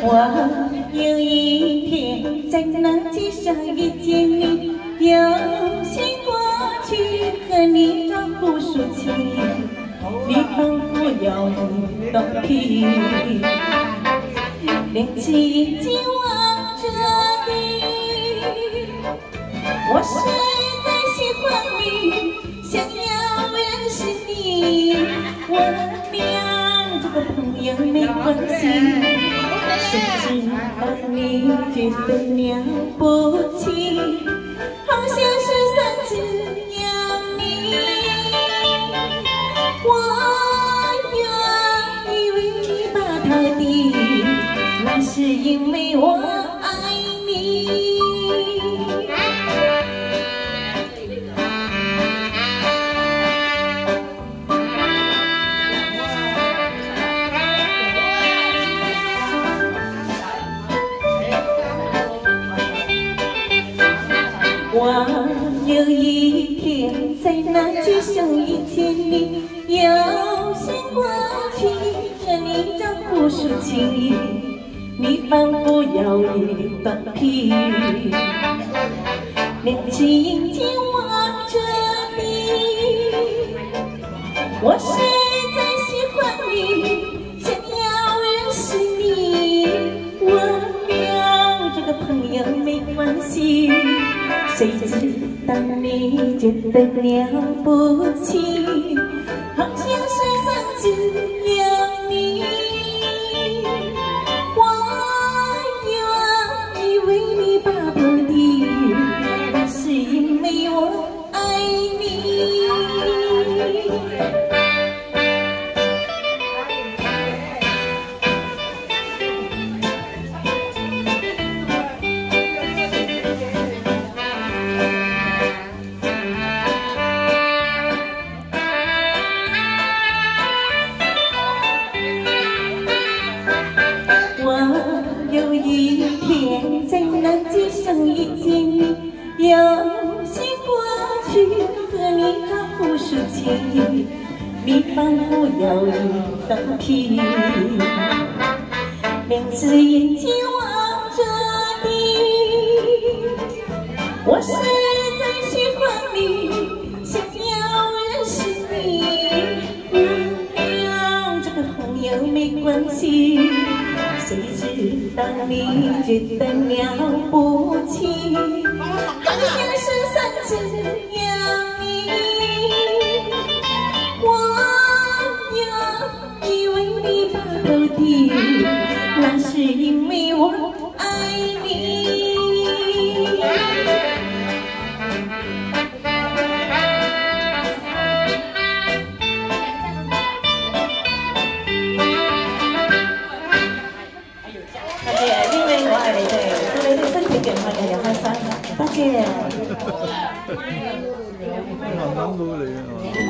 我有一天在那街上遇见你，有些过去和你招呼说起，你仿佛遥不到底，连紧紧望着你。我实在喜欢你，想要认识你，我俩这个朋友没关系。 谁知道你觉得了不起，好像是三只鸟你。我原以为你把头低，那是因为我爱你。我有一天在那街上遇见你，有些过去和你招呼说起，你仿佛遥一断皮，连紧紧望着你。我实在喜欢你，想要认识你，我俩这个朋友没关系。 谁知道你觉得了不起，好像是三只鸟你。我原以为你把头低，那是因为我爱你。 有一天在那街上遇见你，有些过去和你招呼说起，你仿佛遥一断皮，两只眼睛望着你。我实在喜欢你，想要认识你，我俩这个朋友没关系。 谁知道你觉得了不起，好像是三只鸟你。我原以为你把头低，那是因为我爱你。 因为我爱你哋，祝你哋身體健康，日日開心。多謝。